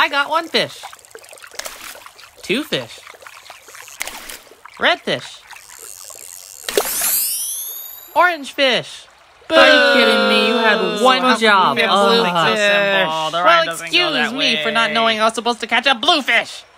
I got 1 fish. 2 fish. Red fish. Orange fish. Are you kidding me? You had 1 job. Blue fish. Well, excuse me for not knowing I was supposed to catch a blue fish.